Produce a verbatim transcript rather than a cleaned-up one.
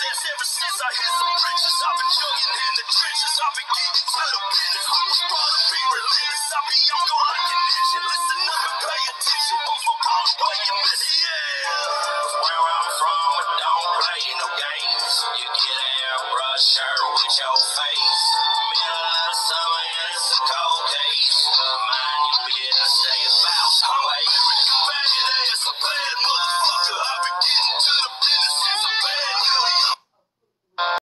badass ever since I hit some bridges. I've been jugging in the trenches. I've been getting to the business.